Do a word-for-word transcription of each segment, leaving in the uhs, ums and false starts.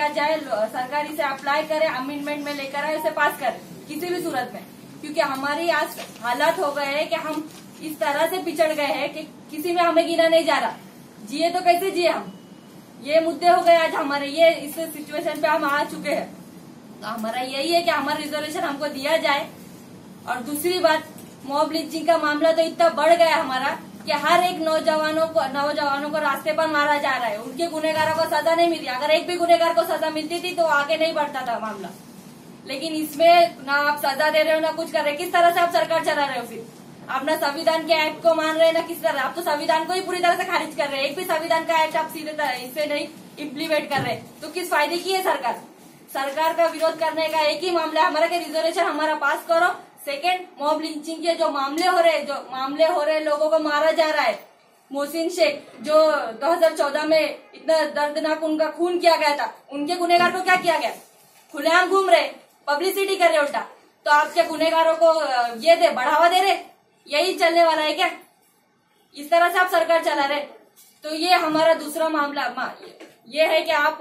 लिया जाए, सरकार इसे अप्लाई करे, अमेंडमेंट में लेकर आए, इसे पास करे किसी भी सूरत में, क्योंकि हमारी आज हालात हो गए हैं कि हम इस तरह से पिछड़ गए हैं कि किसी में हमें गिना नहीं जा रहा। जिए तो कैसे जिए हम, ये मुद्दे हो गए आज हमारे, ये इस सिचुएशन पे हम आ चुके हैं। तो हमारा यही है कि हमारा रिजर्वेशन हमको दिया जाए। और दूसरी बात, मॉब लिंचिंग का मामला तो इतना बढ़ गया हमारा कि हर एक नौजवानों को नौजवानों को रास्ते पर मारा जा रहा है, उनके गुनहगारों को सजा नहीं मिली। अगर एक भी गुनहगार को सजा मिलती थी तो आगे नहीं बढ़ता था मामला, लेकिन इसमें ना आप सजा दे रहे हो ना कुछ कर रहे। किस तरह से आप सरकार चला रहे हो? फिर आप ना संविधान के एक्ट को मान रहे हैं ना किस तरह, आप तो संविधान को ही पूरी तरह से खारिज कर रहे हैं। एक भी संविधान का एक्ट आप सीधे इससे नहीं इम्प्लीमेंट कर रहे, तो किस फायदे की है सरकार? सरकार का विरोध करने का एक ही मामला है हमारा कि रिजर्वेशन हमारा पास करो। सेकेंड, मॉब लिंचिंग के जो मामले हो रहे जो मामले हो रहे लोगों को मारा जा रहा है, मोहसिन शेख जो दो हज़ार चौदह में इतना दर्दनाक उनका खून किया गया था, उनके गुनहगार को क्या किया गया? खुलेआम घूम रहे, पब्लिसिटी कर रहे उल्टा। तो आपके गुनहगारों को ये दे बढ़ावा दे रहे, यही चलने वाला है क्या? इस तरह से आप सरकार चला रहे। तो ये हमारा दूसरा मामला ये है कि आप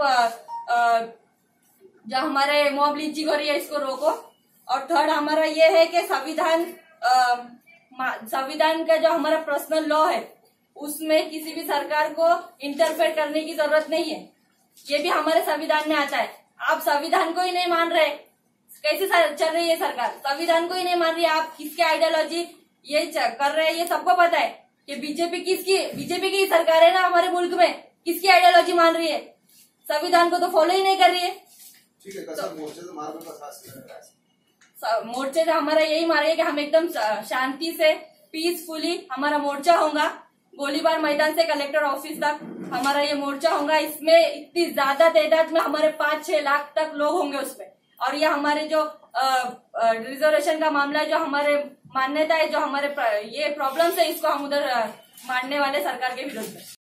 जो हमारे मॉब लिंचिंग हो रही है इसको रोको। और थर्ड हमारा ये है कि संविधान संविधान का जो हमारा पर्सनल लॉ है उसमें किसी भी सरकार को इंटरफेयर करने की जरूरत नहीं है, ये भी हमारे संविधान में आता है। आप संविधान को ही नहीं मान रहे, कैसे चल रही है सरकार? संविधान को ही नहीं मान रही, आप किसके आइडियोलॉजी ये कर रहे हैं ये सबको पता है कि बीजेपी किसकी बीजेपी की सरकार है ना हमारे मुल्क में, किसकी आइडियोलॉजी मान रही है? संविधान को तो फॉलो ही नहीं कर रही है। ठीक है, तो मोर्चे से मार मोर्चे से हमारा यही मारे कि हम एकदम शांति से पीसफुली हमारा मोर्चा होगा, गोलीबार मैदान से कलेक्टर ऑफिस तक हमारा ये मोर्चा होगा। इसमें इतनी ज्यादा तादाद में हमारे पांच छह लाख तक लोग होंगे उसमें। और ये हमारे जो रिजर्वेशन का मामला है, जो हमारे मान्यता है, जो हमारे ये प्रॉब्लम्स है, इसको हम उधर मानने वाले सरकार के विरुद्ध में।